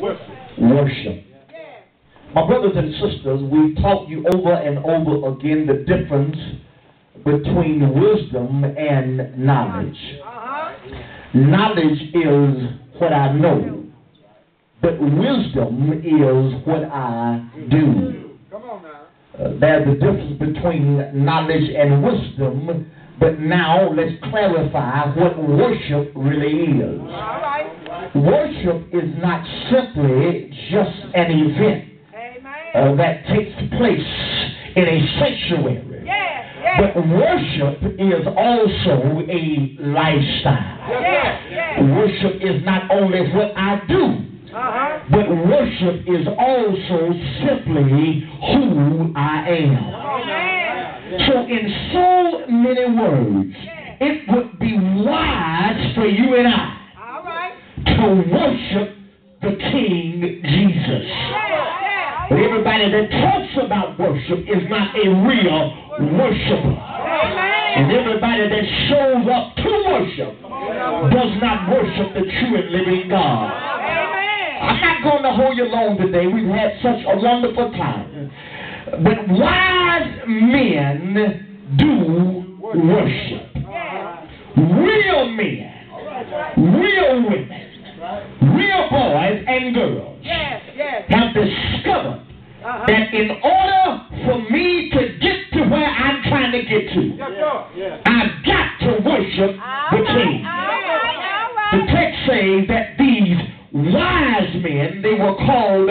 Worship. My brothers and sisters, we've taught you over and over again the difference between wisdom and knowledge. Knowledge is what I know, but wisdom is what I do. Come on now. There's a difference between knowledge and wisdom, but now let's clarify what worship really is. Worship is not simply just an event that takes place in a sanctuary. But worship is also a lifestyle. Worship is not only what I do, but worship is also simply who I am. So in so many words, it would be wise for you and I to worship the King Jesus. But everybody that talks about worship is not a real worshiper. And everybody that shows up to worship does not worship the true and living God. I'm not going to hold you long today. We've had such a wonderful time. But wise men do worship. Real men, real women, real boys and girls have discovered that in order for me to get to where I'm trying to get to, I've got to worship the King. The text says that these wise men, they were called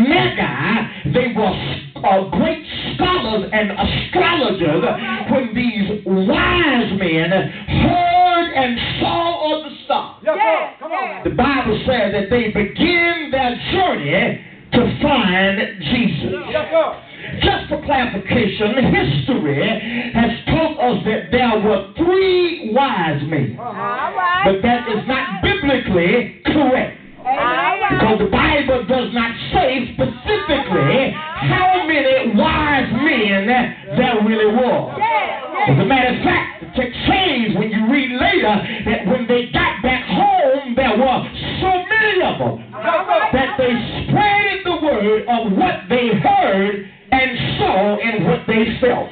magi, they were great scholars and astrologers. When these wise men heard and saw of the stars, the Bible says that they began their journey to find Jesus. Just for clarification, history has told us that there were 3 wise men. But that is not biblically correct. Because the Bible does not say specifically how many wise men there really were. As a matter of fact, the text says when you read later that when they got back home, there were so many of them that they spread the word of what they heard and saw and what they felt.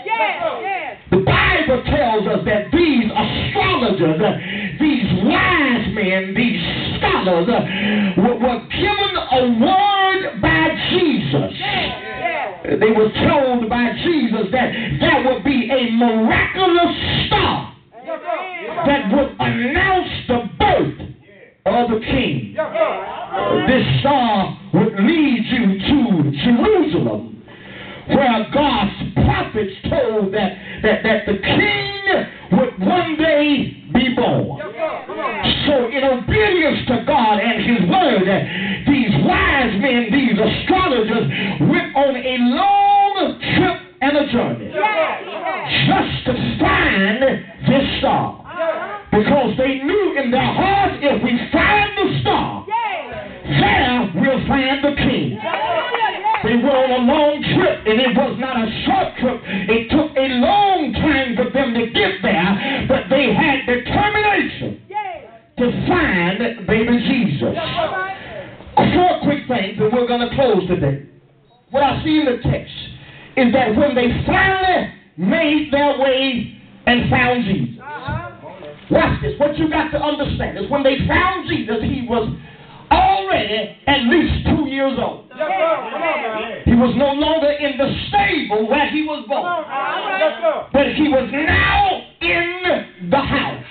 The Bible tells us that these astrologers, these wise men, these scholars were given a word by Jesus. They were told by Jesus that there would be a miraculous star that would announce the birth of the King. This star would lead you to Jerusalem, where God's prophets told that the King would one day be born. So in obedience to God and His word, these wise men, these astrologers, went on a long trip and a journey just to find this star. Because they knew in their hearts, if we find the star, there we'll find the King. They were on a long trip, and it was not a short trip. It took a long time for them to get there, but they had determination to find baby Jesus. 4 quick things, and we're going to close today. What I see in the text is that when they finally made their way and found Jesus, watch this. What you got to understand is when they found Jesus, He was already at least 2 years old. He was no longer in the stable where he was born, but he was now in the house.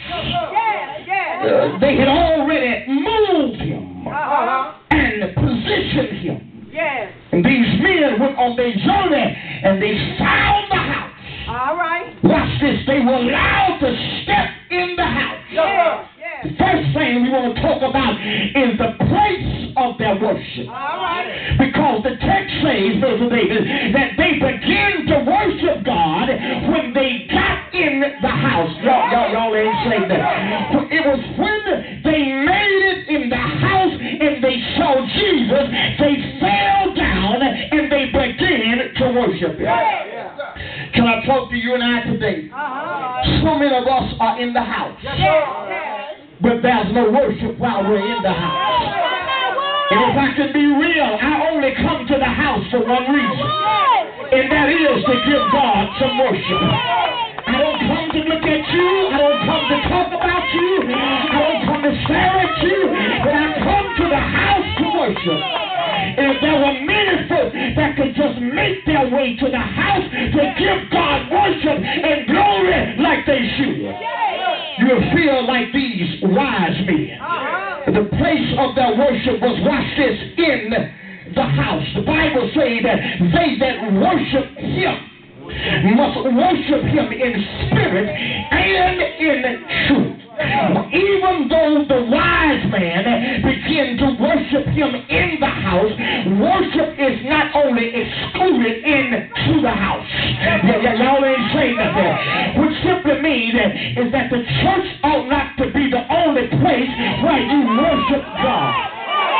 They had already moved him and positioned him. And these men went on their journey and they found the house. Watch this. They were allowed to step in the house. The first thing we want to talk about is the place of their worship. Because the text says, Brother David, that they began to worship God when they got in the house. Y'all ain't saying that. It was when they made it in the house and they saw Jesus, they fell down and they began to worship Him. Can I talk to you and I today? So many of us are in the house, but there's no worship while we're in the house. And if I can be real, I only come to the house for one reason. And that is to give God some worship. I don't come to look at you. I don't come to talk about you. I don't come to stare at you. But I come to the house to worship. And if there were many folk that could just make their way to the house to give God worship and glory like they should, you'll feel like these wise men. The place of their worship was, watch this, in the house. The Bible says that they that worship him must worship him in spirit and in truth. Even though the wise man began to worship him in the house, worship is not only excluded into the house. Y'all ain't saying nothing. Which simply means is that the church ought not to be the only place where you worship God.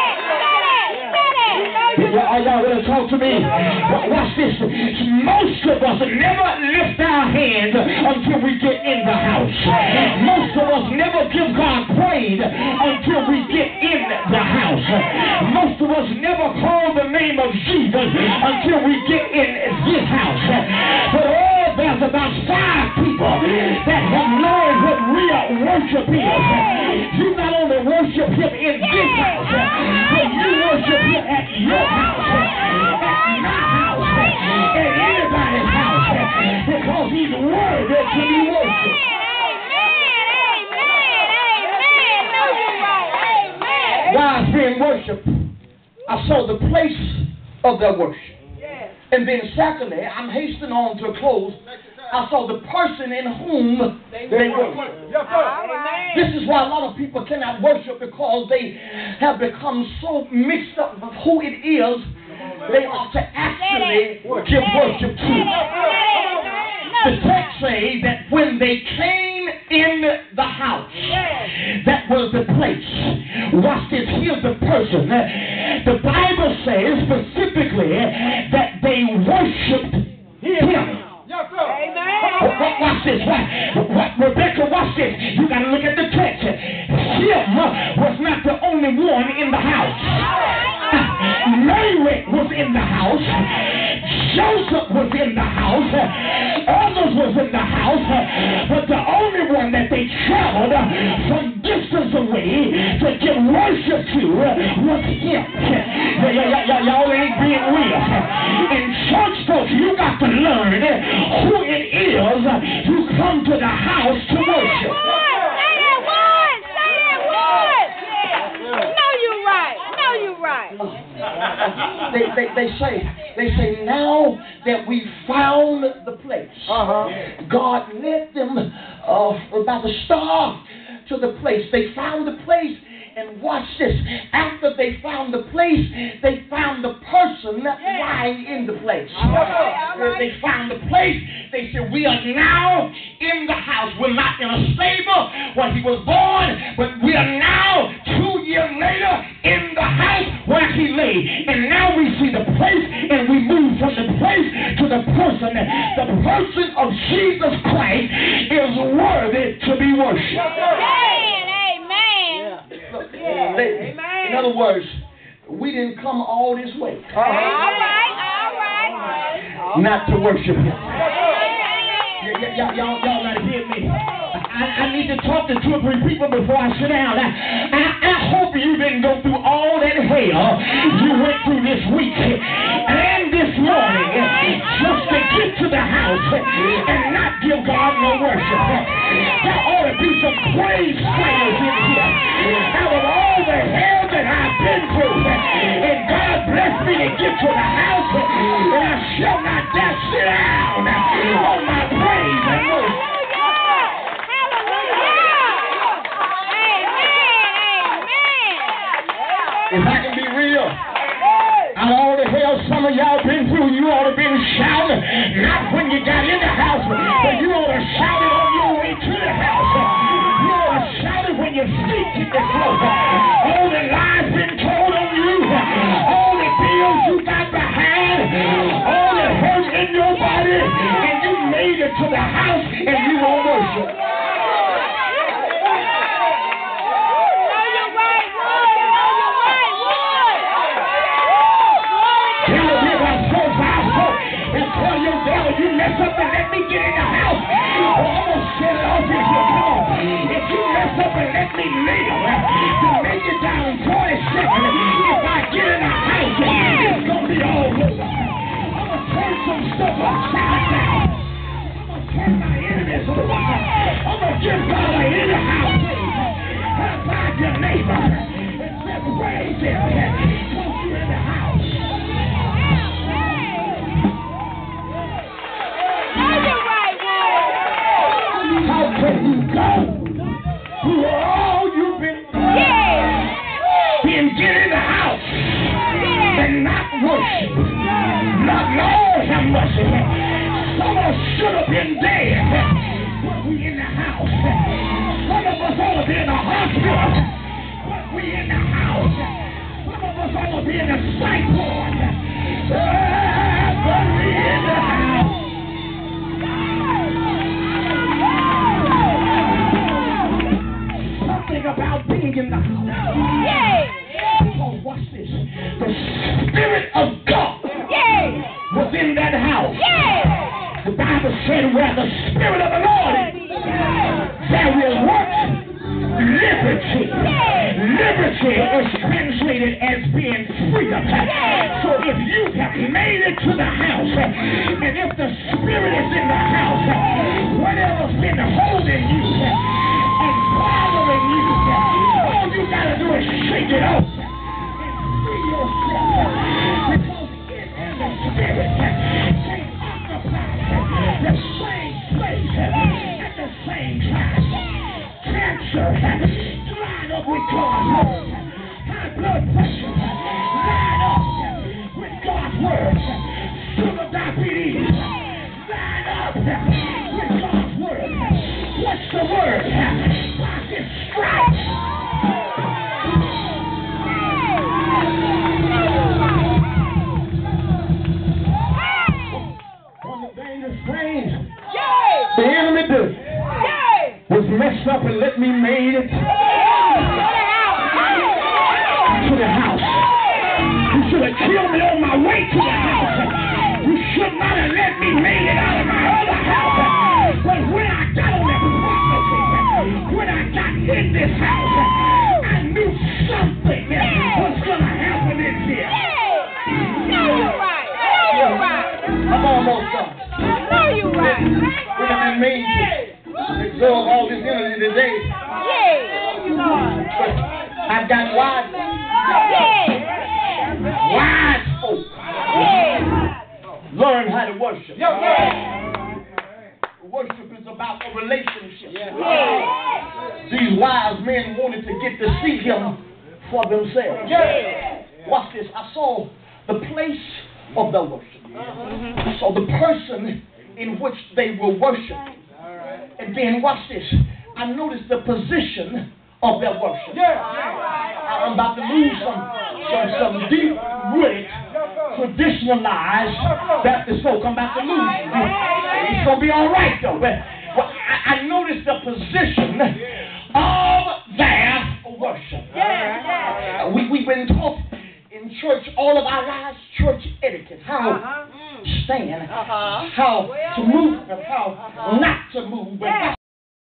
Y'all gonna talk to me? Watch this. Most of us never lift our hands until we get in the house. Most of us never give God praise until we get in the house. Most of us never call the name of Jesus until we get in this house. But there's about 5 people that have learned what real worship is. You not only worship him in this house, but you worship him at your house, at my house, at anybody's house, because he's worthy to be worshipped. While it's being worshipped, I saw the place of their worship. And then secondly, I'm hastening on to a close, I saw the person in whom they worship. This is why a lot of people cannot worship, because they have become so mixed up with who it is they ought to actually give worship to. The text says that when they came in the house, that was the place. Watch this, here's the person. The Bible says specifically that they worshipped him. Watch this. Rebecca, watch this. You got to look at the text. Him was not the only one in the house. Mary was in the house. Joseph was in the house. Others was in the house. But the only one that they traveled from distance away to give worship to was him. Y'all ain't being real. In church, folks, you got to learn who it is you come to the house to worship. They say now that we found the place, God led them by the star to the place. They found the place, and watch this. After they found the place, they found the person lying in the place. They found the place. They said, we are now in the house. We're not in a stable where he was born, but we are now 2 years later in the house where he lay. And now we see the place, and we move from the place to the person. The person of Jesus Christ is worthy to be worshipped. In other words, we didn't come all this way. All right. Not to worship him. Y'all gotta hear me. I need to talk to 2 or 3 people before I sit down. I hope you didn't go through all that hell you went through this week and this morning just to get to the house and not give God no worship. There ought to be some praise prayers in here. Out of all the hell that I've been through, and God blessed me to get to the house, and I shall not dare sit down on my praise and worship. If I can be real, out of all the hell some of y'all been through, you ought to been shouting, not when you got in the house, but you ought to shout it on your way to the house. You ought to shout it when your feet hit the floor. All the lies been told on you, all the bills you got behind, all the hurt in your body, and you made it to the house and you won't worship. Once you're in the house. How can you go through all you've been get in the house and not worship? Not Lord have mercy. Some of us should have been dead, but we in the house. Some of us ought to be in the hospital, but we in the house. Some of us ought to be in the psych ward, but we in the house. Something about being in the house. Because watch this. The Spirit of God was in that house. The Bible said where the Spirit of the Lord is, there will work liberty. Liberty is translated as being freedom. So if you have made it to the house, and if the Spirit is in the house, whatever's been holding you and bothering you, all you gotta do is shake it off and free yourself. Because it and the Spirit can occupy the same place at the same time. Cancer dried up with God's word. High blood pressure dried up with God's word. Sugar diabetes dried up with God's word. What's the word? By His stripes. One of the dangerous things the enemy did was messed up and let me made it to the house. You should have killed me on my way to the house. You should not have let me made it out of my other house. But when I got on that property, when I got in this house, I knew something was going to happen in here. You're right. I'm almost done. You're right. We have been made to absorb all this energy today. But I've got wise folk. Learn how to worship. Worship is about a relationship. These wise men wanted to get to see Him for themselves. Watch this. I saw the place of the worship. I saw the person in which they were worshiping. And then watch this. I noticed the position of their worship. I'm about to lose some deep-rooted, traditionalized Baptist folk. I'm about to lose. It's going to be all right, though. But I noticed the position of their worship. We've been taught in church all of our lives, church etiquette, how to stand, how to move, and how not to move. But